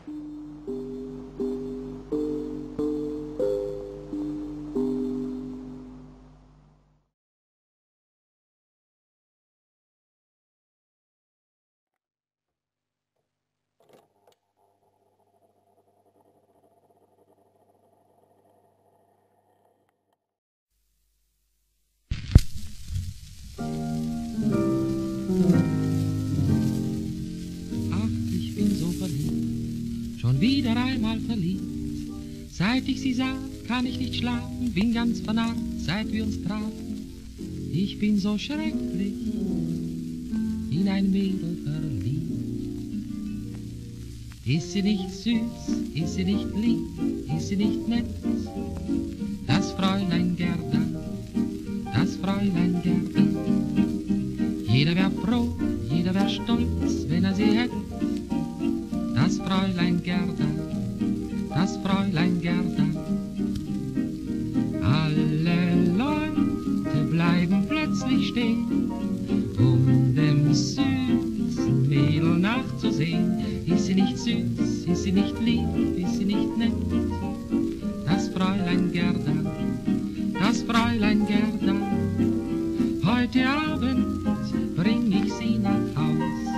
Schon wieder einmal verliebt. Seit ich sie sah, kann ich nicht schlafen, bin ganz vernarrt, seit wir uns trafen. Ich bin so schrecklich in ein Mädel verliebt. Ist sie nicht süß, ist sie nicht lieb, ist sie nicht nett? Das Fräulein Gerda, das Fräulein Gerda. Jeder wär froh, jeder wär stolz, wenn er sie hätte. Das Fräulein Gerda, das Fräulein Gerda. Alle Leute bleiben plötzlich stehen, um dem süßen Mädel nachzusehen. Ist sie nicht süß, ist sie nicht lieb, ist sie nicht nett? Das Fräulein Gerda, das Fräulein Gerda. Heute Abend bring ich sie nach Haus.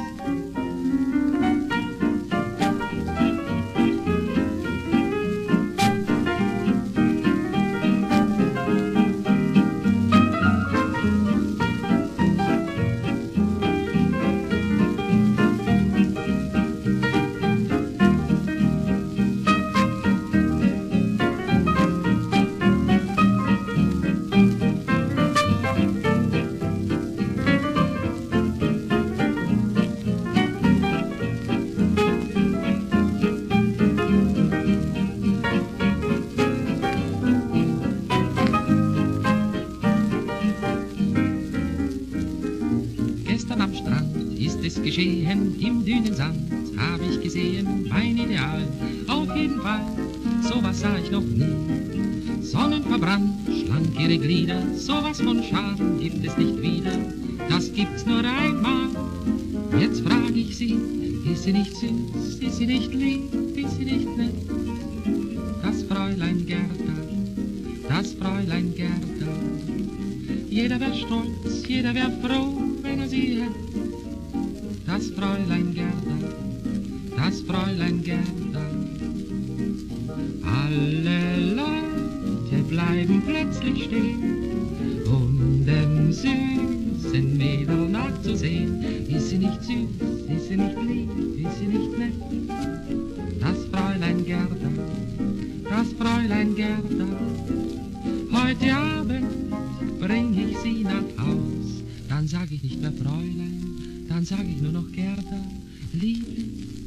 Am Strand ist es geschehen, im Dünensand hab ich gesehen, mein Ideal, auf jeden Fall, sowas sah ich noch nie. Sonnenverbrannt, schlank ihre Glieder, sowas von Charme gibt es nicht wieder, das gibt's nur einmal. Jetzt frag ich sie, ist sie nicht süß, ist sie nicht lieb, ist sie nicht nett? Das Fräulein Gerda, das Fräulein Gerda. Jeder wär stolz, jeder wär froh, wenn er sie hätt. Das Fräulein Gerda, das Fräulein Gerda. Alle Leute bleiben plötzlich stehen, um dem süßen Mädel nachzusehen. Ist sie nicht süß, ist sie nicht lieb, ist sie nicht nett? Das Fräulein Gerda, das Fräulein Gerda. Heute Abend bring ich sie nach Haus. Dann sag ich nicht mehr Fräulein, dann sag ich nur noch Gerda, Liebling,